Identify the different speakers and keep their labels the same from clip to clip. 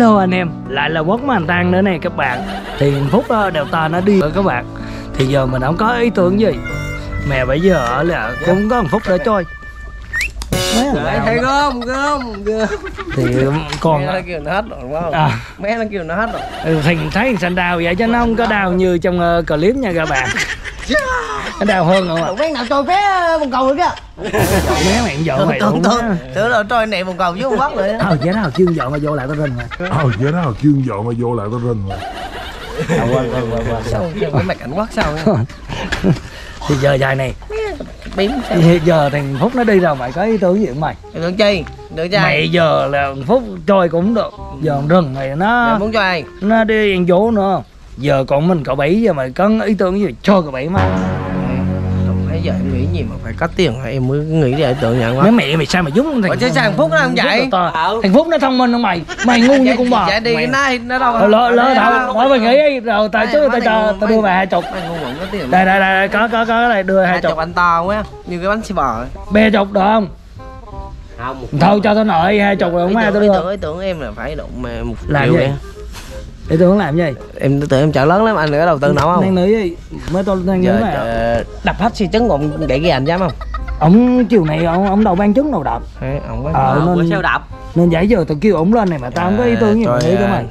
Speaker 1: Hello anh em, lại là Quốc Màn Tang nữa này các bạn. Thì Phúc đều ta nó đi rồi các bạn. Thì giờ mình không có ý tưởng gì. Mẹ bây giờ là cũng có một Phúc để chơi.
Speaker 2: Thấy gom.
Speaker 1: Thì còn
Speaker 2: nó kêu nó hết rồi đúng không? Mấy nó kêu nó hết rồi.
Speaker 1: Thì thấy xanh đào vậy chứ nó không có đào như trong clip nha các bạn. Nó đào hơn không ạ?
Speaker 2: Mấy nào trôi vé vòng cầu rồi kìa.
Speaker 1: Mấy mẹ vợ mày đúng á.
Speaker 2: Tưởng là trôi này vòng cầu với vòng bắc rồi.
Speaker 1: Giá nào chuyên vợ mà vô lại tao rình mà.
Speaker 3: Giá nào chuyên vợ mà vô lại tao rình mà.
Speaker 2: Sao cái mặt cảnh quát sao nha.
Speaker 1: Thì giờ dài này
Speaker 2: Bím sao?
Speaker 1: Giờ thằng Phúc nó đi rồi mày có ý tưởng gì không mày?
Speaker 2: Được chi? Được chơi.
Speaker 1: Mày giờ là Phúc chơi cũng được. Giờ rừng này nó
Speaker 2: muốn chơi.
Speaker 1: Nó đi ăn dỗ nữa. Giờ còn mình cậu Bảy giờ mày có ý tưởng gì cho cậu Bảy mà.
Speaker 2: Nãy giờ em nghĩ gì mà phải có tiền hả? Em mới nghĩ ra ý tưởng nhận quá.
Speaker 1: Mấy mẹ mày sao mà giống thằng
Speaker 2: chứ sao thằng Phúc nó không vậy?
Speaker 1: Thằng Phúc nó thông minh không mày? Mày ngu như con bò.
Speaker 2: Chạy đi cái nó đâu.
Speaker 1: Lỡ đâu. Nói mày nghĩ rồi tao đưa về 20.
Speaker 2: Mày ngu ngủ có tiền.
Speaker 1: Đây có đây đưa 20.
Speaker 2: Chục anh to quá, như cái bánh xe bò.
Speaker 1: Bè chục được không?
Speaker 2: Không.
Speaker 1: Thôi cho tao nợ 20 rồi không ai tao đưa.
Speaker 2: Ý tưởng em là phải đụng 1
Speaker 1: làm
Speaker 2: triệu
Speaker 1: gì? Ý tưởng làm gì?
Speaker 2: Em tưởng em chợ lớn lắm, anh nữa đầu tư nổi không?
Speaker 1: Đang nữ gì? Mới tôi đang nữ mà.
Speaker 2: Đập hết xi trứng còn để ghi anh dám không?
Speaker 1: Ông chiều này ông đâu ban trứng đâu đập.
Speaker 2: Ông có
Speaker 1: nên
Speaker 2: sao đập.
Speaker 1: Nên giải giờ tao kêu ổng lên này mà tao không có ý tưởng gì mà nghĩ cho mày.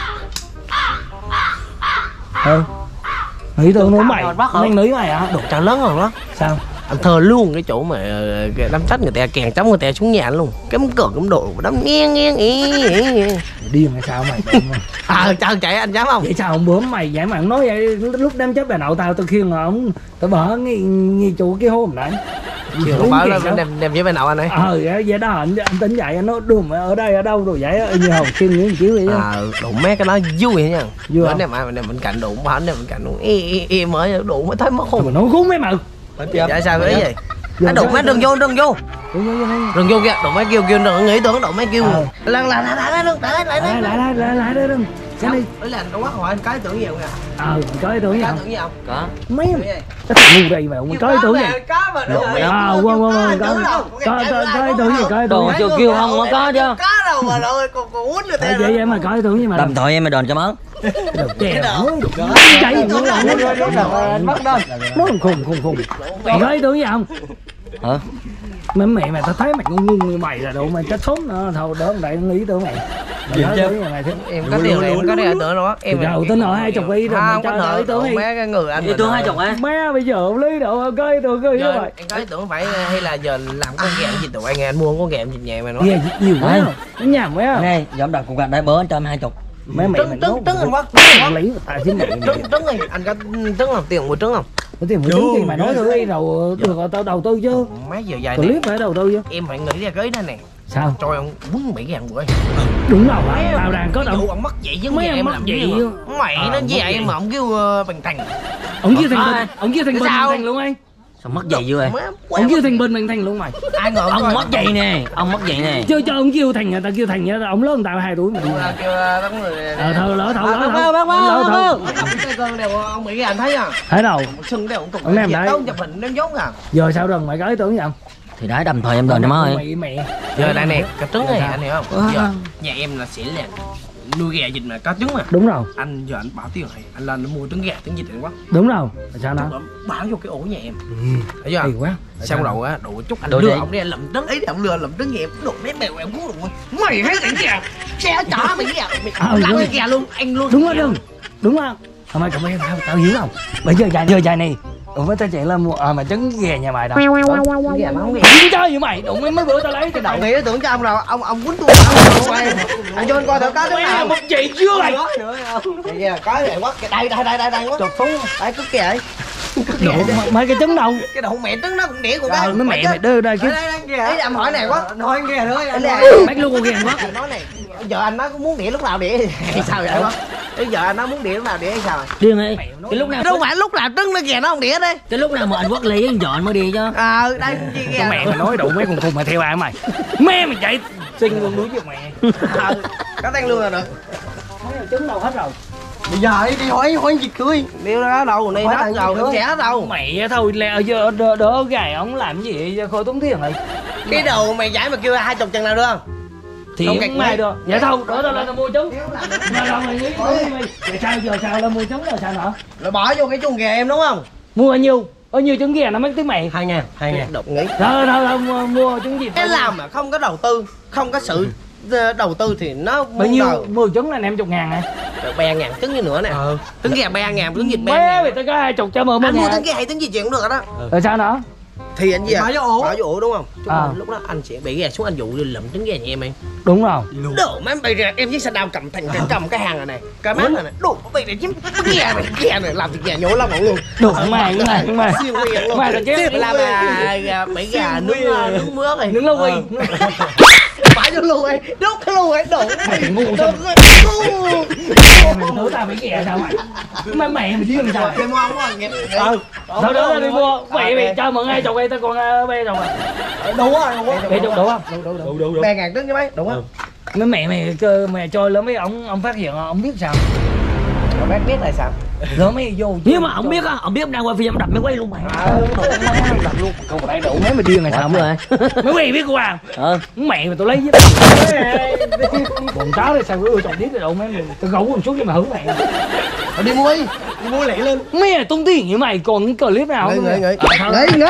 Speaker 1: Ý tưởng nữa mày. Đang nữ mày hả?
Speaker 2: Đồ chợ lớn rồi đó.
Speaker 1: Sao?
Speaker 2: Anh thờ luôn cái chỗ mà cái đám sách người ta kèn trống người ta xuống nhà luôn, cái cửa cũng đồ đám nghiêng
Speaker 1: điên hay sao mày?
Speaker 2: Chào chạy anh dám không?
Speaker 1: Vậy sao ông bướm mày vậy mà ông nói vậy lúc đám chấp bà nội tao khiêng mà ông tao bỏ nghi chủ cái hôm nãy
Speaker 2: không bảo là đem với bên nào anh ấy.
Speaker 1: Vậy đó anh tính vậy anh nói đường mà ở đây ở đâu rồi vậy như hầu khiêng những chiếu vậy
Speaker 2: đụng mấy cái đó vui nha. Bữa nay mà bên cạnh đụng mà anh bên cạnh đụng mới đụng mới thấy mất hồn.
Speaker 1: Mà nói khốn mấy mà.
Speaker 2: Dạ sao cái gì? Nó đụng mấy đừng vô kìa, đụng mấy kêu đừng nghĩ tưởng đụng mấy kêu. Lại đừng. Cái này là anh quá hỏi anh có ý tưởng gì không kìa?
Speaker 1: Có ý tưởng gì không?
Speaker 2: Có.
Speaker 1: Mấy cái thằng ngu đây mà ông có ý tưởng gì? Có ý tưởng gì? Có ý tưởng
Speaker 4: chưa kêu không mà có chứ.
Speaker 2: Có đâu mà rồi còn uống nữa thế.
Speaker 1: Vậy mà có ý tưởng gì mà.
Speaker 4: Đầm thoại em mà đền cho mớn.
Speaker 1: Chạy anh bắt đơn. Nó khùng. Mày có ý tưởng gì không?
Speaker 4: Hả?
Speaker 1: Mẹ mày tao thấy mày ngu như mày là độ mày chết sớm nữa thôi đỡ đại nghĩ tưởng mày.
Speaker 2: Em có điều này em có ý tưởng đó. Em
Speaker 1: đầu tính hỏi 20 ý rồi mày cho ý tưởng gì?
Speaker 2: Mấy cái người anh.
Speaker 4: Ý tưởng 20 á.
Speaker 1: Má bây giờ không lý độ có ý tưởng gì vậy?
Speaker 2: Em có ý tưởng phải hay là giờ làm con ghẹ gì tụi anh mua con ghẹ thịt nhà mày nói.
Speaker 1: Nhiều quá. Nó nhảm quá.
Speaker 4: Này, giám đốc cùng gặp đại bớ anh cho em 20.
Speaker 1: Mấy mẹ mình
Speaker 2: trứng anh quá.
Speaker 1: Lý tại chính mẹ.
Speaker 2: Trứng này anh có trứng làm tiền mua trứng không?
Speaker 1: Có tiền mua trứng gì mà nói thử đi đầu được tao đầu tư chứ.
Speaker 2: Mấy giờ dài
Speaker 1: clip phải đầu tư chứ.
Speaker 2: Em phải nghĩ ra cái này nè.
Speaker 1: Sao?
Speaker 2: Trời ông quấn Mỹ ăn bữa.
Speaker 1: Đúng rồi, tao đang có đâu.
Speaker 2: Ông mất vậy chứ mấy em làm gì? Mày nó vậy mà ông kêu bằng thành.
Speaker 1: Ông kêu thành bình thành luôn anh.
Speaker 4: Sao mất giày dữ vậy?
Speaker 1: Ông kêu thành bình thành luôn mày.
Speaker 2: Ai ngờ
Speaker 4: ông mất giày nè, ông mất giày nè.
Speaker 1: Chứ cho ông kêu thành tao kêu thành ông lớn tao 2 tuổi mà.
Speaker 2: Kêu đám người.
Speaker 1: Thôi lỡ
Speaker 2: Cái cơn đều ông Mỹ anh thấy à?
Speaker 1: Thấy đâu?
Speaker 2: Sưng đều cũng
Speaker 1: ông em đấy.
Speaker 2: Chụp hình đem giống à.
Speaker 1: Giờ sao rồi mày có ý tưởng gì không?
Speaker 4: Thì đấy đầm thoại em đền cho má ơi.
Speaker 1: Mẹ.
Speaker 2: Giờ đây nè, cái trứng này anh hiểu không? Giờ nhà em là sẽ là nuôi gà vịt mà có trứng mà.
Speaker 1: Đúng rồi.
Speaker 2: Anh giờ anh bỏ tiền này, anh lên mua trứng gà trứng vịt này quá.
Speaker 1: Đúng rồi. Sao nào?
Speaker 2: Bảo vô cái ổ nhà em. Thấy chưa?
Speaker 1: Hay quá.
Speaker 2: Xong rồi á, đủ chút anh lừa ông đi lụm trứng ấy, ông lừa lụm trứng nhà em, đồ mấy mèo em cuốn rồi. Mày thấy cái gì à? Xe chở mày kìa. Làm cái gà luôn, anh luôn.
Speaker 1: Đúng rồi. Đúng không? Thôi mày cầm em tao hiểu không? Bây giờ dài này. Với tao chạy lên mua mà trứng gà nhà mày đâu.
Speaker 2: Gà nó không
Speaker 1: Điên chơi vậy mày, đụng mấy bữa tao lấy cái đầu.
Speaker 2: Nghĩ tưởng cho ông nào, ông quýnh tôi quay. Anh cho anh coi thử có trứng nào.
Speaker 1: Một chị chưa mày.
Speaker 2: Kìa, có vậy quá. Đây quá. Chụp xuống. Đây cứ kìa ấy.
Speaker 1: Mấy cái trứng đâu?
Speaker 2: Cái đầu mẹ trứng nó cũng đĩa của cái.
Speaker 1: Nó mẹ mày đưa đây chứ.
Speaker 2: Đấy em hỏi này quá. Nói nghe thôi.
Speaker 1: Bác luôn con gà quá.
Speaker 2: Nói này, giờ anh nó muốn đĩa lúc nào đĩa hay sao vậy quá. Bây giờ anh nó muốn đĩa lúc nào đĩa hay sao?
Speaker 4: Điên ơi. Cái lúc nào
Speaker 2: đâu phải lúc nào trứng nó kìa nó không đĩa đây.
Speaker 4: Cái lúc nào mà anh quất ly anh dọn mới đi chứ.
Speaker 2: Đây gì kìa.
Speaker 1: Mẹ mày nói đủ mấy con khùng mà theo ai mày. Mẹ mày chạy xin luôn núi với mẹ.
Speaker 2: Có tăng lương rồi được.
Speaker 1: Mấy trứng đâu hết rồi.
Speaker 2: Bây giờ đi hỏi gì cưới. Điêu đó đâu, này nó đâu, không sẽ đâu.
Speaker 1: Mẹ thôi lẹ đỡ gài ông làm gì vậy khôi tốn tiền này.
Speaker 2: Cái đầu mày giải mà kêu 20 chừng nào được không?
Speaker 1: thì
Speaker 2: Không
Speaker 1: không
Speaker 2: kẹt
Speaker 1: ai
Speaker 2: mấy.
Speaker 1: được. Dạ thôi, đỡ tao lên tao mua trứng. Mà đâu mày nghĩ đi mày. Vậy sao giờ sao lên mua trứng rồi sao nữa?
Speaker 2: Rồi bỏ vô cái chuồng gà em đúng không?
Speaker 1: Mua bao nhiêu trứng gà nó mấy tiếng mày?
Speaker 2: 2.000. Đột nghĩ.
Speaker 1: Đâu mua trứng gì?
Speaker 2: Cái làm mà không có đầu tư, không có sự đầu tư thì nó
Speaker 1: Bao nhiêu? 10 trứng là 50 ngàn nè.
Speaker 2: 3.000 trứng như nữa nè. Trứng gà 3.000, trứng vịt 3.000.
Speaker 1: Bé mày tao có 20 cho mượn
Speaker 2: Anh mua
Speaker 1: ngàn.
Speaker 2: trứng gà hay trứng vịt chuyện cũng được đó.
Speaker 1: Rồi sao nữa?
Speaker 2: Thì anh gì? Bỏ vô ổ đúng không?
Speaker 1: À.
Speaker 2: Lúc đó anh sẽ bị gà xuống anh dụ lụm trứng gà nhà em.
Speaker 1: Đúng rồi.
Speaker 2: Đồ má bây giờ em với xe đào cầm cầm cái hàng này này, cái mát này này. Đồ bây giờ chiếm gà này làm thịt gà nhổ lắm mọi người.
Speaker 1: Đồ mày
Speaker 2: Siêu quyền luôn.
Speaker 1: Mày là chứ
Speaker 2: làm gà bảy gà nướng mướt này.
Speaker 1: nướng lâu quỳ.
Speaker 2: Phải vô luôn ấy, đốt cái luôn ấy, đổ
Speaker 1: Mày ngu sao? Mày tưởng tao phải ghẻ sao mày? Mày điên sao?
Speaker 2: Em mua không à, nghe.
Speaker 1: Đâu đó đi mua. Mày cho mượn 20 đây tao còn 30 rồi.
Speaker 2: Đủ rồi, đủ.
Speaker 1: 20 đủ không?
Speaker 3: Đủ.
Speaker 2: 3.000 trứng chứ mấy, đúng không?
Speaker 1: Mấy mày chơi lớn mấy ông phát hiện ông biết sao?
Speaker 2: Rồi bác biết là sao?
Speaker 1: Rồi mấy vô.
Speaker 4: Nhưng mà ông biết á, ông biết ông đang quay phim ông đập máy quay luôn mày.
Speaker 1: Đập luôn. Không có thấy đủ mấy mày điên này sao mày? Mấy mày biết qua. Mẹ mà tôi lấy với bọn cháu đây sao cứ ưa chồng điếc rồi đâu mấy mày. Tôi gấu con xuống cho mà hử mày.
Speaker 2: Đi mua lẹ lên.
Speaker 1: Mấy này tung tiền như mày còn cái clip nào không?
Speaker 2: Nghĩ.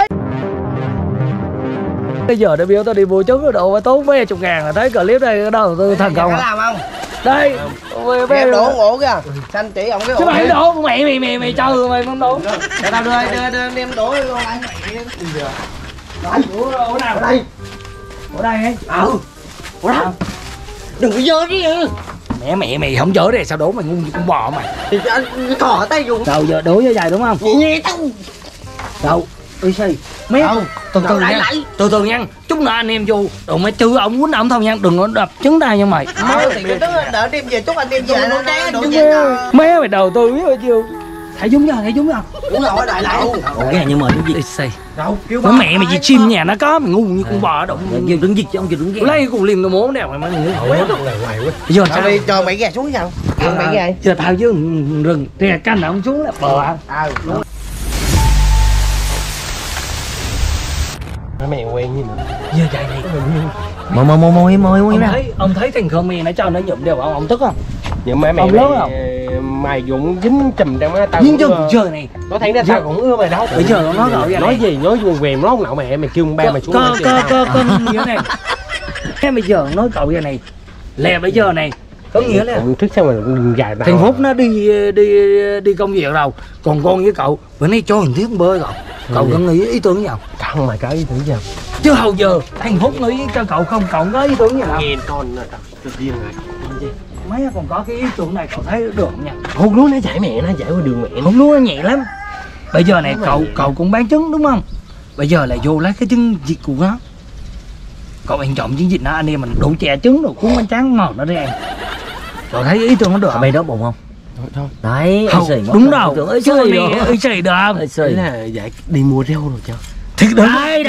Speaker 1: Bây giờ đã biểu tao đi mua trứng rồi độ tốn mấy chục ngàn là thấy clip đây đâu tôi thành công
Speaker 2: Có
Speaker 1: à.
Speaker 2: làm không?
Speaker 1: Đây.
Speaker 2: Em đổ ngộ kìa. Xanh chỉ ông cái
Speaker 1: Chứ
Speaker 2: ổ.
Speaker 1: mày đổ mày cho mày không đổ.
Speaker 2: Để tao đưa em đổ vô lại mày.
Speaker 1: Ủa nào?
Speaker 2: Đây.
Speaker 1: Ở đây ấy.
Speaker 2: Ủa đó. Đừng có dơ chứ.
Speaker 1: Mẹ mày không chở đây sao đổ mày ngu như con bò mày.
Speaker 2: Thì anh cò tay dùng.
Speaker 1: Đâu giờ đổ với dài đúng không?
Speaker 2: Nhẹ tao.
Speaker 1: Đâu? Ui xì. Mấy từ từ nha. Từ nha. Chút nữa anh em vô. Đồ mày chứ ông quýnh ổng thôi nha. Đừng có đập trứng tay nha mày.
Speaker 2: Thì cái trứng đỡ đem về chút anh đem về nó cháy đổ về.
Speaker 1: Mấy mày đầu tư biết bao nhiêu. Thả súng cho.
Speaker 2: Đúng rồi đại lại.
Speaker 4: Ok nhưng mà trứng vịt.
Speaker 1: Ui xì.
Speaker 2: Đâu kêu
Speaker 1: Mấy mẹ mày gì chim nhà nó có mày ngu như con bò động.
Speaker 4: Kêu trứng vịt chứ ông kêu trứng gà.
Speaker 1: Lấy cùng liềm tôi muốn nè mày ngu. Giờ
Speaker 2: Sao đi cho mấy gà xuống sao? Ăn mấy gà.
Speaker 1: Giờ tao chứ rừng rè canh ông xuống là bò.
Speaker 2: Đúng. Mẹ quen như nữa.
Speaker 1: Giờ chạy này.
Speaker 4: Mồi ra.
Speaker 1: Ông thấy thằng Khmer nó cho nó nhụm đều ông tức không?
Speaker 5: Nhưng mà
Speaker 1: Ông lớn không?
Speaker 5: mày cũng dính chùm trong má tao.
Speaker 1: Nhưng chứ trời này
Speaker 5: Nó thấy ra tao cũng ưa mày đâu.
Speaker 1: bây giờ nó gọi
Speaker 5: Nói gì nói vùng về nó nạo mẹ mày kêu ba mày xuống mày chơi tao.
Speaker 1: có nghĩa này. Thế bây giờ nói cậu vậy này lẹ bây giờ này có nghĩa là
Speaker 5: Trước sao mà đừng dài tao.
Speaker 1: thằng Phúc nó đi công việc đâu còn con với cậu bữa nay cho thằng Thiết bơi rồi cậu có nghĩ ý tưởng gì không?
Speaker 5: Không mày có ý tưởng gì không?
Speaker 1: Chứ hầu giờ thằng Phúc nghĩ cho cậu không cậu có ý tưởng gì đâu.
Speaker 5: Nghe con tự nhiên rồi.
Speaker 1: Mấy còn có cái ý tưởng này cậu thấy được không nha?
Speaker 5: Hút lúa nó chạy mẹ nó chạy qua đường mẹ nó.
Speaker 1: Không lúa nó nhẹ lắm. Bây giờ này cậu cũng bán trứng đúng không? Bây giờ là vô lấy cái trứng vịt của nó. Cậu ăn trộm trứng vịt nó anh em mình đủ chè trứng rồi cuốn bánh tráng ngọt nó đi ăn. Cậu thấy ý tưởng nó được không?
Speaker 4: Mày đói bụng không?
Speaker 5: Thôi.
Speaker 4: Đấy.
Speaker 1: Không, đúng đâu. Chứ này ý xì được không?
Speaker 5: Đấy là dạ đi mua rau rồi cho.
Speaker 1: Thiệt đúng.
Speaker 4: Đây.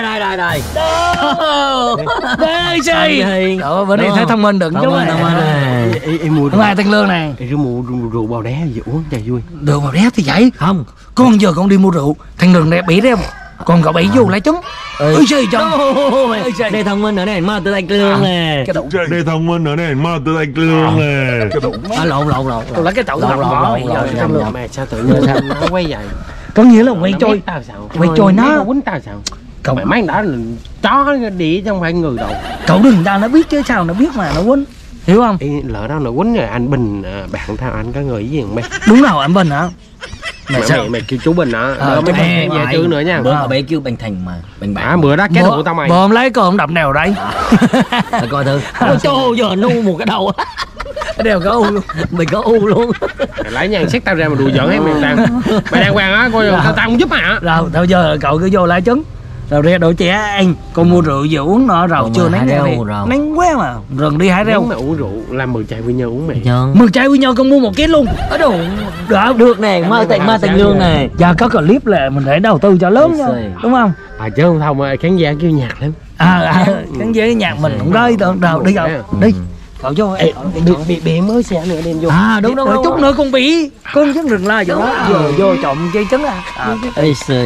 Speaker 1: Đây xì. Đó bữa nay
Speaker 4: Đúng
Speaker 1: thấy
Speaker 4: không?
Speaker 1: thông minh đừng chứ mày.
Speaker 5: Em mua
Speaker 1: Ngoài tiền lương này.
Speaker 5: em mua rượu bào đá gì uống cho vui.
Speaker 1: Rượu mà đét thì vậy.
Speaker 4: Không.
Speaker 1: Con giờ con đi mua rượu, thằng Đường này bị đeo. Còn cậu bị vô lấy trứng. Ơi xì cho.
Speaker 4: Đây thông minh nữa này, mà tôi tay lương nè.
Speaker 1: Cái đụng.
Speaker 3: Đây thông minh nữa này, mà tôi đánh lương nè.
Speaker 4: Lộn.
Speaker 1: Tôi lấy cái chậu thằng bỏ mày giờ trong lương.
Speaker 5: Mẹ sao tự nhiên sao nó quay vậy?
Speaker 1: Có nghĩa là quay trôi.
Speaker 5: Tao sao?
Speaker 1: Quay trôi nó.
Speaker 5: Quýnh tao sao?
Speaker 1: Cậu
Speaker 5: Mày mấy đó là chó đĩ chứ không phải người đâu.
Speaker 1: cậu đừng cho nó biết chứ sao nó biết mà nó quýnh. Hiểu không?
Speaker 5: Ê, lỡ đâu nó quýnh rồi anh Bình bạn tao anh có người gì không mày?
Speaker 1: Đúng rồi anh Bình hả?
Speaker 5: Mày kêu chú Bình hả?
Speaker 1: Ờ,
Speaker 5: Mấy
Speaker 1: mày-
Speaker 5: về chứ nữa nha.
Speaker 4: Bữa bé kêu Bành Thành mà Bành
Speaker 5: À
Speaker 4: Bạn.
Speaker 5: bữa đó cái đầu tao mày.
Speaker 1: Bữa hôm lấy con đập nào đây?
Speaker 4: Mày coi thử. Trời giờ nu một cái đầu.
Speaker 1: Đều có u luôn.
Speaker 4: Mày có u luôn.
Speaker 5: Mày lấy nhang xét tao ra mà đùa giỡn hết mày đang quen á coi tao không giúp mày hả?
Speaker 1: Rồi thôi giờ cậu cứ vô lấy trứng. Rồi ra đổ chè ăn. Con mua rượu về uống nó rồi
Speaker 4: Còn
Speaker 1: chưa
Speaker 4: mà
Speaker 1: nắng
Speaker 4: hái
Speaker 1: rau
Speaker 4: rau rồi.
Speaker 1: nắng quá mà. Rừng đi hái
Speaker 5: Nếu
Speaker 1: rau.
Speaker 5: mà uống rượu làm 10 chai quy nhơn uống mày.
Speaker 4: Nhân.
Speaker 1: 10 chai quy nhơn con mua 1 kg luôn. Ở đâu?
Speaker 4: Được nè, ma tình lương này.
Speaker 1: Giờ có clip là mình phải đầu tư cho lớn nha. Đúng không?
Speaker 5: À chứ không thông khán giả kêu nhạc lắm.
Speaker 1: Cái dễ nhạc mình cũng rơi đâu đi rồi. Đi. Cậu vô.
Speaker 5: Bị mới xe nữa đem vô.
Speaker 1: Đúng. Chút nữa con bị con trứng rừng la giờ đó. Giờ vô trộm chơi trứng à.
Speaker 4: Ê xì.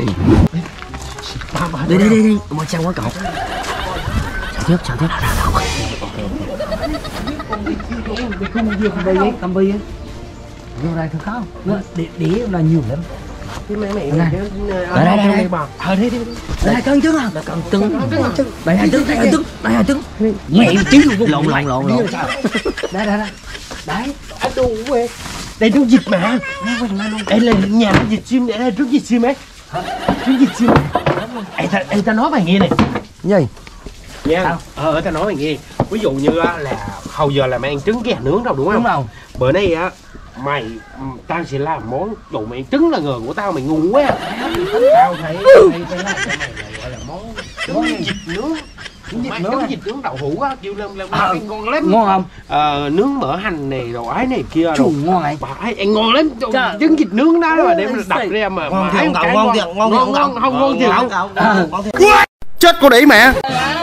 Speaker 4: Đi. Một trang quá cậu. Chào tiếp.
Speaker 1: Mày không vừa cầm bì ấy. Vô đây thằng không? Đĩa là nhiều lắm.
Speaker 5: Cái mẹ
Speaker 1: Đây.
Speaker 5: đây bà.
Speaker 1: Đây là cân trứng à? Là cân trứng. Đây là trứng. Mẹ trứng
Speaker 4: Lộn.
Speaker 1: Đây. Đấy.
Speaker 5: Đây trứng vịt mà. Đây là nhà vịt sim, đây là trứng vịt sim ấy. Trứng vịt sim. Ê ta nói mày nghe này.
Speaker 1: Gì?
Speaker 5: Nha. Ta nói mày nghe. Ví dụ như là hầu giờ là mày ăn trứng gà nướng đâu đúng không?
Speaker 1: Đúng rồi.
Speaker 5: Bữa nay á tao sẽ làm món đồ mày trứng là ngờ của tao mày ngu quá. Tao thấy phải làm cho mày là gọi là món vịt nướng. Trứng vịt nướng đậu hũ á, kêu lên ngon lắm.
Speaker 1: Ngon không?
Speaker 5: Nướng mỡ hành này rồi ái này kia rồi.
Speaker 1: Ngon này.
Speaker 5: Bà ăn ngon lắm. Trứng vịt nướng đó mà đem đập ra mà
Speaker 2: Ngon
Speaker 5: ái
Speaker 2: thiệt,
Speaker 5: một cái
Speaker 2: ngon thiệt, ngon thiệt,
Speaker 5: không ngon thiệt.
Speaker 2: ngon thiệt.
Speaker 5: Chết cô đĩ mẹ.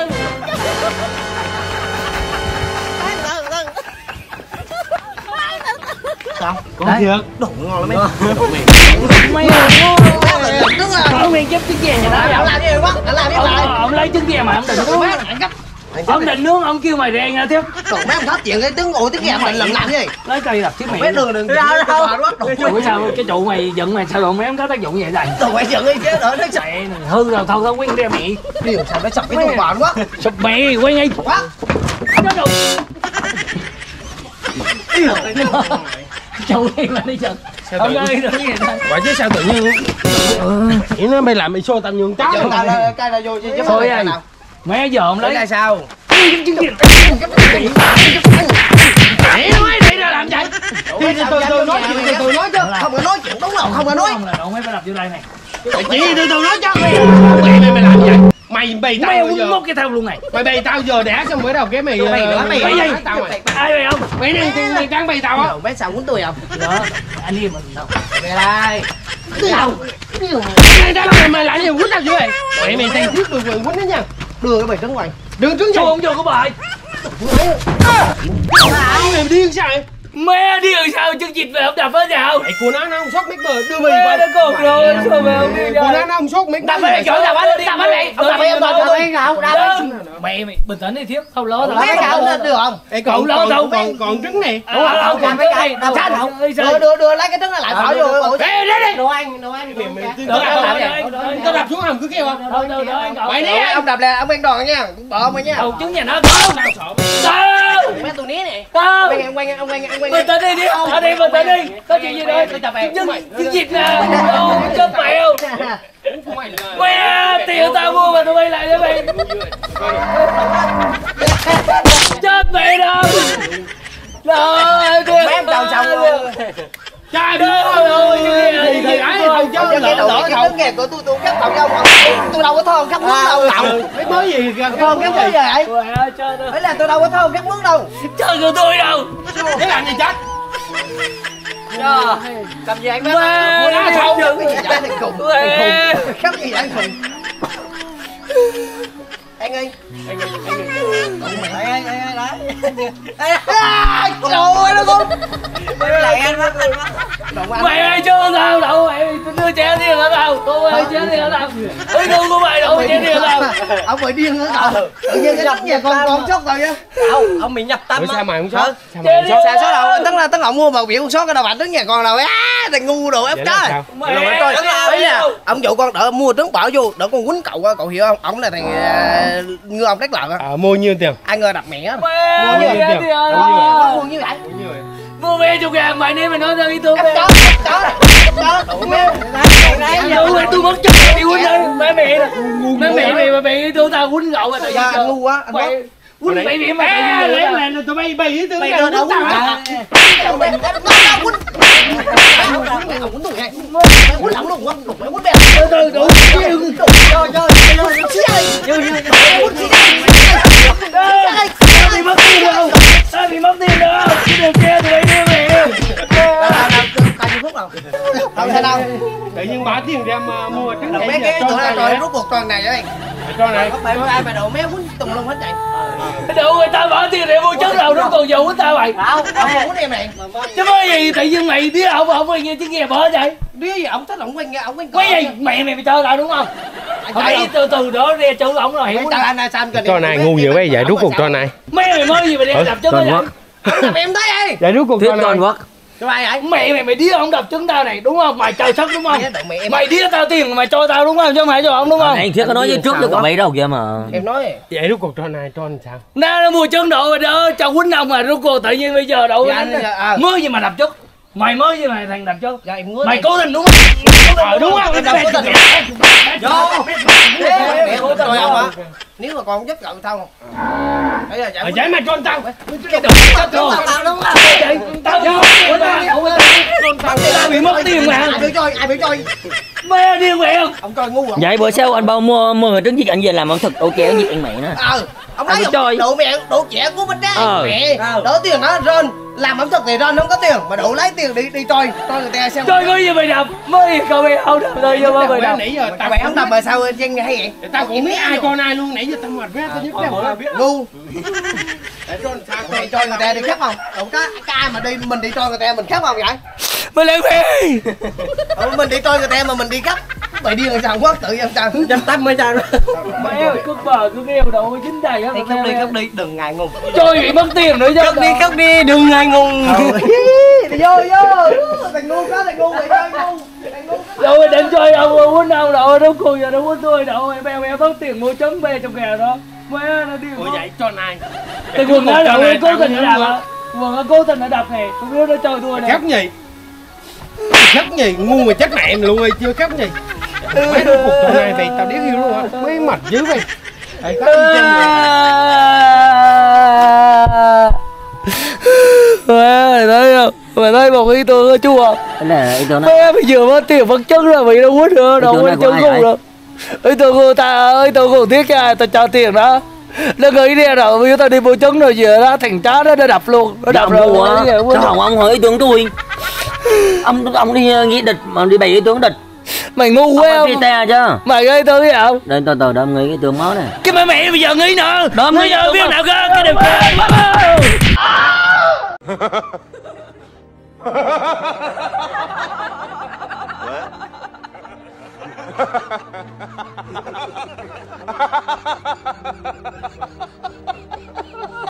Speaker 2: Sao?
Speaker 5: Con thiệt.
Speaker 2: Đồ ngon lắm
Speaker 1: Mày
Speaker 2: Trứng à.
Speaker 1: Ông nguyên chép trứng gà nhà đó.
Speaker 2: Ông làm gì vậy bác? Anh làm gì vậy?
Speaker 1: Ông lấy trứng gà mà ông định nướng. Ông định nướng ông kêu mày ra nghe tiếp.
Speaker 2: Đồ mấy ông thất chuyện cái trứng ủi trứng gà mình làm gì?
Speaker 1: Lấy cây đập chứ mày.
Speaker 2: Mấy đừng
Speaker 1: Ủa sao cái trụ mày giận mày sao rồi mấy ông có tác dụng vậy này?
Speaker 2: Đồ mày giận đi chứ đỡ nó sập.
Speaker 1: Mẹ hư rồi thôi không quen ra mẹ.
Speaker 2: Điều sao nó sập cái tủ bạn quá.
Speaker 1: Sụp mẹ quay ngay.
Speaker 2: Quá.
Speaker 1: Nó đồ. Châu em mà đi chừng. Ông ơi đừng gì vậy?
Speaker 5: Quả chứ sao tự nhiên nghĩ nó mày làm mày xô tao nhường cháu.
Speaker 2: Cái là vô chứ
Speaker 1: Thôi ơi. Mẹ giờ ông lấy.
Speaker 2: Là sao?
Speaker 1: Trứng gà. Mẹ nói đi ra làm vậy.
Speaker 2: Từ nói chuyện từ nói chứ. Không có nói chuyện đúng không? Không có nói.
Speaker 1: Không là đậu mấy phải đập vô đây này.
Speaker 5: Chị từ nói chứ. Mày làm vậy. Mày bày tao
Speaker 1: Mày
Speaker 5: giờ.
Speaker 1: mốt cái thao luôn này.
Speaker 5: Mày bày tao giờ đẻ xong mới đầu cái mày
Speaker 2: Mày
Speaker 1: gì?
Speaker 5: tao mày.
Speaker 1: Ai vậy không?
Speaker 5: Mày đang bày tao á.
Speaker 2: Mấy sao muốn tôi không?
Speaker 1: Đó, anh em mình đâu.
Speaker 2: Về đây.
Speaker 5: Mày lại gì quýnh tao chưa vậy? Mày đang thiết được quýnh đó nha.
Speaker 2: Đưa cái bầy trứng ngoài.
Speaker 5: Đừng trứng gì.
Speaker 1: Sao không vô của bài?
Speaker 5: Mày điên sao vậy?
Speaker 1: Mẹ đi rồi sao chân vịt về không đập hết sao?
Speaker 5: Mày của nó không sót mấy bờ đưa mày
Speaker 1: Mẹ
Speaker 5: qua.
Speaker 1: nó cột rồi sao mà không đi
Speaker 5: Của
Speaker 1: ra?
Speaker 5: nó không sót mấy
Speaker 1: Đập hết chỗ đập hết đi đập hết đi. Ông đập hết ông đập hết. Mày bình tĩnh đi thiếu không lo tao.
Speaker 2: Mấy cậu được không?
Speaker 5: Còn còn trứng này.
Speaker 1: Không còn cái này.
Speaker 2: Đưa lấy cái trứng này lại bỏ vô.
Speaker 1: Ê đi đi.
Speaker 2: Đồ ăn.
Speaker 5: Tao đập xuống hầm cứ kêu không? Mày đi.
Speaker 2: Ông đập là ông quen đòn nha. Bỏ ông nha.
Speaker 1: Đầu trứng nhà nó không.
Speaker 2: Mấy tụi ní này.
Speaker 1: Không.
Speaker 2: Ông quen.
Speaker 1: Bình tĩnh đi đi. Ở đây bình tĩnh đi. Có chuyện gì đây? Trứng vịt nè. Đâu chết mèo. Mẹ tiền tao mua mà tụi bay lại cho mày. Chết mẹ đâu. Rồi
Speaker 2: Mấy em chào xong luôn.
Speaker 5: Trời ơi, gì ấy đâu chứ
Speaker 2: Lỡ trứng kìa của tôi cắt tàu nhau. Tôi đâu có thơm cắt mướn đâu tàu.
Speaker 5: mấy mới gì kìa
Speaker 2: Thơm cắt mướn vậy?
Speaker 1: Trời ơi.
Speaker 2: Đấy là tôi đâu có thơm cắt mướn đâu.
Speaker 1: Chơi của tôi đâu.
Speaker 5: cái làm gì chết
Speaker 2: Cầm gì anh
Speaker 1: Mẹ.
Speaker 2: nó thâu cái gì vậy thằng khùng.
Speaker 1: Mẹ.
Speaker 2: Cắt gì anh khùng. Anh ơi. Anh đấy. Trời ơi nó con. Lại anh mất.
Speaker 1: Mày ơi chưa sao đâu mày đưa trẻ đi ở đâu cô ơi trẻ đi ở đâu ơi thương của mày đâu trẻ đi ở đâu
Speaker 2: Ông bị điên nữa đâu. Tự nhiên cái nhà con sót rồi chứ. Không, ông bị nhập tâm.
Speaker 5: sao mày không sót
Speaker 2: Sao số đâu? Tức là mua vào biểu sót cái đâu bạn trứng nhà con nào á, thằng ngu đồ ép chó. Rồi coi. Ấy là ông dụ con đỡ mua trứng bỏ vô, đỡ con quýnh cậu hiểu không? Ông là thằng ngư ông đắc lợn á.
Speaker 5: mua nhiêu tiền
Speaker 2: Ai ngờ đập mẹ.
Speaker 1: mua
Speaker 5: nhiêu tiền?
Speaker 2: Mua như vậy.
Speaker 1: mua vé chục ngàn mày đi mày nói tao đi tôi
Speaker 2: Chó.
Speaker 1: tôi mất chất đi quýnh đây mẹ mày mà mày tôi tao quýnh ngậu mà tại
Speaker 2: Dạ ngu quá.
Speaker 1: mày quýnh mày bị mày
Speaker 5: là tụi bay bay với
Speaker 2: Mày đưa đâu
Speaker 5: tao
Speaker 1: tao bị mất tiền đâu cái đường kia tụi bay đưa mày
Speaker 2: đâu
Speaker 5: tự nhiên bỏ tiền ra mà mua trứng
Speaker 2: mấy cái tụi này rồi rút cuộc toàn này ấy.
Speaker 5: cho này
Speaker 2: Ai mà đổ méo quýnh tùm lum hết vậy.
Speaker 1: đủ người ta bỏ tiền để mua trứng đâu nó còn dù của tao mày
Speaker 2: Không quýnh em này.
Speaker 1: chứ mới gì tự nhiên mày biết không quen như chứ nghe bỏ vậy
Speaker 2: Đứa gì ông thích ông quen nghe ông quen.
Speaker 1: quay gì mẹ mày chơi tao đúng không phải từ đó ra chỗ ổng rồi hiểu
Speaker 2: Tao anh sao anh
Speaker 5: cho này ngu nhiều vậy rút cuộc cho này
Speaker 1: mấy mày mới gì mày đem đập chứ mới
Speaker 2: Làm em thấy đi.
Speaker 5: Vậy rốt cuộc
Speaker 4: Thuyết
Speaker 5: trò
Speaker 4: con
Speaker 5: này
Speaker 4: quất.
Speaker 2: Cho ai vậy?
Speaker 1: Mày mày điếc không đập trứng tao này đúng không? Mày chơi sắt đúng không?
Speaker 2: Mẹ em.
Speaker 1: Mày điếc tao tiền mày cho tao đúng không? Chứ không phải cho ông đúng không?
Speaker 4: Anh Thuyết có nói với trước cho cậu mấy đâu kìa mà.
Speaker 2: Em nói.
Speaker 5: Vậy rốt cuộc trò này trò làm sao?
Speaker 1: Nó mua trứng độ rồi đó, cho quýnh ông mà rốt cuộc tự nhiên bây giờ đậu mới gì mà đập trứng. Mày mới gì mà thằng đập trứng.
Speaker 2: Dạ em ngứa.
Speaker 1: Mày cố tình đúng không? Đúng không?
Speaker 2: Em đâu có tình. Rồi ông hả? Nếu mà con không giúp cậu tao không? Đấy là
Speaker 5: Ở trái mà cho tao.
Speaker 2: cái đồ chết tao đúng không?
Speaker 1: Tao bị mất tiền mà.
Speaker 2: Ai bị chơi?
Speaker 1: Mẹ điên mẹ không?
Speaker 2: Ông coi ngu không?
Speaker 4: Vậy bữa sau anh bao mua trứng vịt anh về làm ông thật ok cái gì anh mày nữa.
Speaker 2: Ông
Speaker 4: Ai
Speaker 2: nói
Speaker 4: bị chơi?
Speaker 2: độ mẹ độ trẻ của mình đấy.
Speaker 4: Ờ.
Speaker 2: Mẹ, đỡ tiền nó rên. Làm ẩm thực thì rên không có tiền mà độ lấy tiền đi chơi người ta xem.
Speaker 1: Chơi có gì mày đập? Mới cậu mày không đập thôi cho mày đập.
Speaker 5: Nãy giờ
Speaker 2: Tao mày không đập mà sao trên hay vậy?
Speaker 5: tao cũng biết ai con ai luôn, nãy giờ tao mệt quá tao nhức đầu.
Speaker 2: Ngu. Mày chơi người ta đi khắp không? Đâu có ai mà đi mình đi chơi người ta mình khắp không vậy?
Speaker 1: Mày làm gì?
Speaker 2: Mình đi chơi người ta mà mình đi khắp. Mày đi làm sao quát tự em sao? Dám tắt mới sao?
Speaker 1: Mày ơi, cứ bờ cứ nghèo đầu chính đầy á.
Speaker 2: Khóc đi đừng ngại ngùng.
Speaker 1: Chơi bị mất tiền nữa chứ.
Speaker 2: Khóc đi đừng ngại ngùng. Đi vô. Thằng ngu quá thằng ngu mày chơi ngu.
Speaker 1: Đâu mày định chơi ông quýnh đâu đâu đâu cùng giờ đâu quýnh tôi đâu mày bèo mất tiền mua trứng bè trong kèo đó. Mẹ nó điên.
Speaker 5: Ủa vậy trò này.
Speaker 1: Thằng quần nó đậu cố tình nó đập á. Quần nó cố tình nó đập này, tôi biết nó chơi tôi này.
Speaker 5: Khóc gì? Khóc gì? Ngu mà chết mẹ em luôn ơi, chưa khóc gì. Mấy đứa cuộc trò này thì tao điếc hiu luôn á. Mấy mệt dữ vậy. Đây có gì trên người.
Speaker 1: Mày thấy không? Mày thấy một ý tưởng của chú không?
Speaker 4: Thế là ý tưởng nó.
Speaker 1: Mẹ bây giờ mất tiền mất trứng rồi mày đâu quýnh nữa đâu quýnh trứng không đâu. Ý tưởng của Thiết cho ai tao cho tiền đó. Nó nghĩ đi rồi bây giờ tao đi mua trứng rồi giờ đó thằng chó đó nó đập luôn. Nó đập rồi.
Speaker 4: Sao không ông hỏi ý tưởng tôi? Ông đi nghĩ địch mà đi bày ý tưởng địch.
Speaker 1: Mày ngu quá không?
Speaker 4: Ông chứ.
Speaker 1: Mày nghĩ tưởng gì không?
Speaker 4: Đây từ đó ông nghĩ cái tưởng máu này.
Speaker 1: Cái mẹ bây giờ nghĩ nữa.
Speaker 4: Đó
Speaker 1: bây giờ biết nào cơ cái đừng
Speaker 3: Ha ha ha ha!